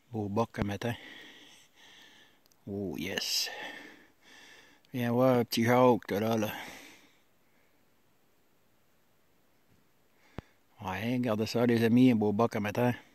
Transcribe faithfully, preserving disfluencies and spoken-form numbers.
Beau boc un matin. Oh yes. Viens voir, petit Jacques, t'es là, là. Ouais, regardez ça, les amis, un beau boc un matin.